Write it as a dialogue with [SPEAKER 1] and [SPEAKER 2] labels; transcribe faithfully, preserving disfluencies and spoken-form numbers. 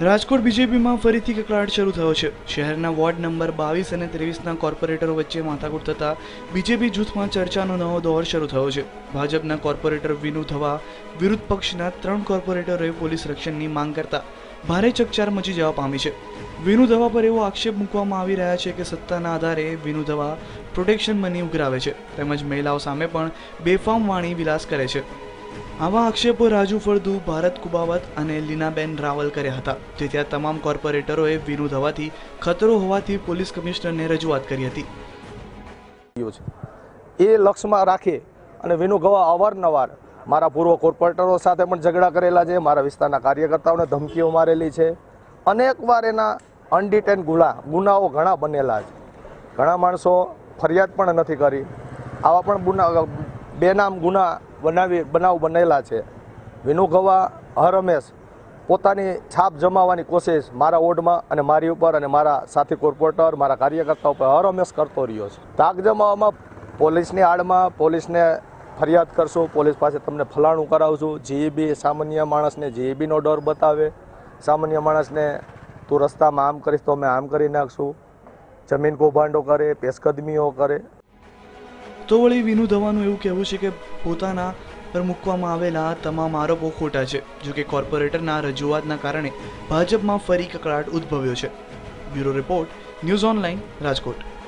[SPEAKER 1] રાજકોટ બીજેપીમાં ફરીથી કકળાટ શરૂ થયો છે। શહેરના વોર્ડ નંબર બાવીસ અને ત્રેવીસના કોર્પોરેટરો વચ્ચે માથાકૂટ થતા બીજેપી જૂથમાં ચર્ચાનો નવો દોર શરૂ થયો છે। ભાજપના કોર્પોરેટર વિનુ ધવા વિરુદ્ધ પક્ષના ત્રણ કોર્પોરેટરોએ પોલીસ રક્ષણની માંગ કરતા ભારે ચકચાર મચી જવા પામી છે। વિનુ ધવા પર એવો આક્ષેપ મૂકવામાં આવી રહ્યા છે કે સત્તાના આધારે વિનુ ધવા પ્રોટેક્શન મની ઉઘરાવે છે તેમજ મહિલાઓ સામે પણ બેફામ વાણી વિલાસ કરે છે। આવા આક્ષેપો રાજુ ફળદુ, ભારત કુબાવત અને લીનાબેન રાવલ કર્યા હતા। જેથી આ તમામ કોર્પોરેટરોએ વિનુ ધવાથી ખતરો હોવાથી પોલીસ કમિશનરને રજૂઆત કરી હતી।
[SPEAKER 2] એ લક્ષ્યમાં રાખી અને વિનુ ધવા અવારનવાર મારા પૂર્વ કોર્પોરેટરો સાથે પણ ઝઘડા કરેલા છે, મારા વિસ્તારના કાર્યકર્તાઓને ધમકીઓ મારેલી છે। અનેકવાર એના અનડિટેન ગુના ગુનાઓ ઘણા બનેલા છે। ઘણા માણસો ફરિયાદ પણ નથી કરી। આવા પણ ગુના બેનામ ગુના બનાવી બનાવ બનેલા છે। વિનુ ધવા હર હંમેશ પોતાની છાપ જમાવવાની કોશિશ મારા વોર્ડમાં અને મારી ઉપર અને મારા સાથી કોર્પોરેટર મારા કાર્યકર્તાઓ પર હર હંમેશ કરતો રહ્યો છે। તાક જમાવવામાં પોલીસની આડમાં પોલીસને ફરિયાદ કરશું, પોલીસ પાસે તમને ફલાણું કરાવશું। જીઈબી સામાન્ય માણસને જીઈબીનો ડર બતાવે, સામાન્ય માણસને તું રસ્તામાં આમ કરીશ તો અમે આમ કરી નાખશું, જમીન કૌભાંડો કરે, પેશકદમીઓ કરે।
[SPEAKER 1] તો વળી વિનુ ધવાનું એવું કહેવું છે કે પોતાના પર મૂકવામાં આવેલા તમામ આરોપો ખોટા છે। જો કે કોર્પોરેટરના રજૂઆતના કારણે ભાજપમાં ફરી કકળાટ ઉદ્ભવ્યો છે। Bureau report, news online, Rajkot.